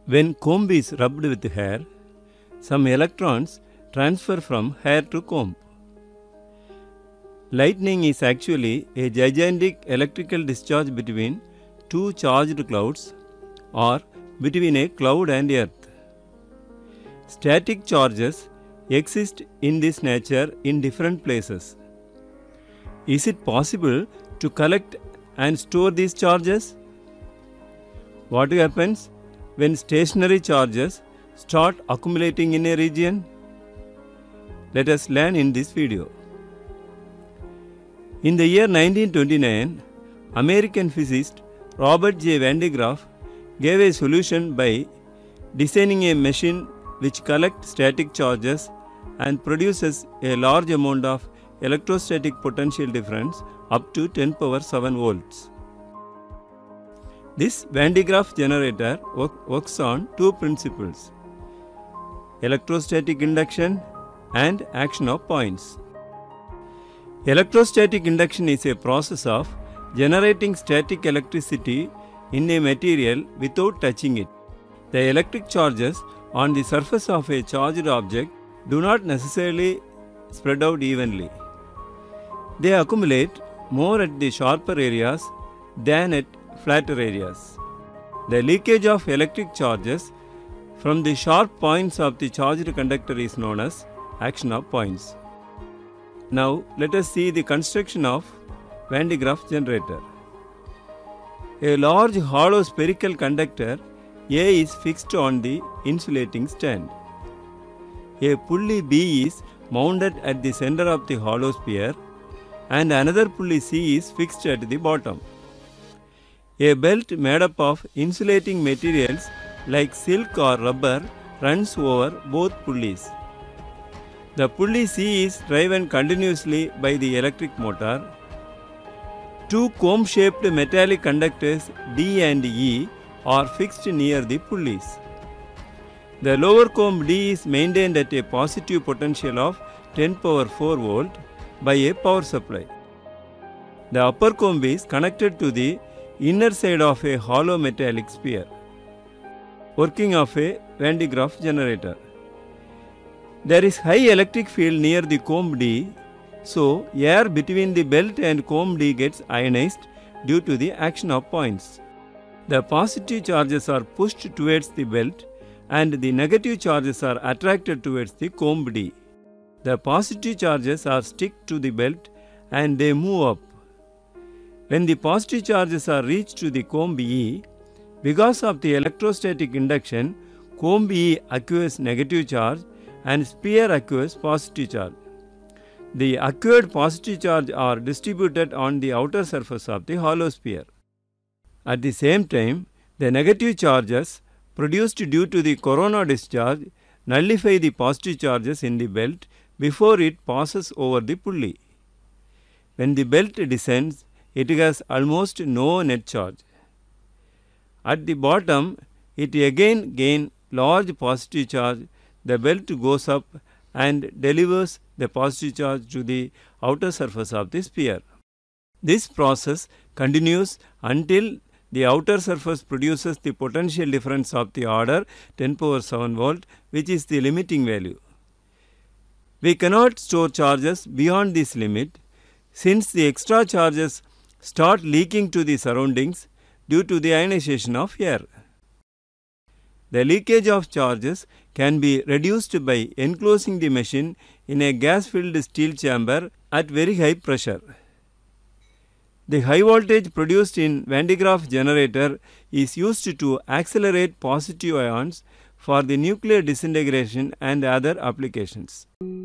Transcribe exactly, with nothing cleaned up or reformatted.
When comb is rubbed with hair, some electrons transfer from hair to comb. Lightning is actually a gigantic electrical discharge between two charged clouds or between a cloud and earth. Static charges exist in this nature in different places. Is it possible to collect and store these charges? What happens when stationary charges start accumulating in a region? Let us learn in this video. In the year nineteen twenty-nine, American physicist Robert J. Van de Graaff gave a solution by designing a machine which collects static charges and produces a large amount of electrostatic potential difference up to ten power seven volts. This Van de Graaff generator work, works on two principles: electrostatic induction and action of points. Electrostatic induction is a process of generating static electricity in a material without touching it. The electric charges on the surface of a charged object do not necessarily spread out evenly. They accumulate more at the sharper areas than at flatter areas. The leakage of electric charges from the sharp points of the charged conductor is known as action of points. Now let us see the construction of Van de Graaff generator. A large hollow spherical conductor A is fixed on the insulating stand. A pulley B is mounted at the center of the hollow sphere and another pulley C is fixed at the bottom. A belt made up of insulating materials like silk or rubber runs over both pulleys. The pulley C is driven continuously by the electric motor. Two comb-shaped metallic conductors D and E are fixed near the pulleys. The lower comb D is maintained at a positive potential of ten power four volt by a power supply. The upper comb is connected to the inner side of a hollow metallic sphere. Working of a Van de Graaff generator. There is high electric field near the comb D, so air between the belt and comb D gets ionized due to the action of points. The positive charges are pushed towards the belt and the negative charges are attracted towards the comb D. The positive charges are stick to the belt and they move up. When the positive charges are reached to the comb E, because of the electrostatic induction, comb E acquires negative charge and sphere acquires positive charge. The acquired positive charge are distributed on the outer surface of the hollow sphere. At the same time, the negative charges produced due to the corona discharge nullify the positive charges in the belt before it passes over the pulley. When the belt descends, it has almost no net charge. At the bottom, it again gains large positive charge. The belt goes up and delivers the positive charge to the outer surface of the sphere. This process continues until the outer surface produces the potential difference of the order ten power seven volt, which is the limiting value. We cannot store charges beyond this limit since the extra charges start leaking to the surroundings due to the ionization of air. The leakage of charges can be reduced by enclosing the machine in a gas-filled steel chamber at very high pressure. The high voltage produced in Van de Graaff generator is used to accelerate positive ions for the nuclear disintegration and other applications.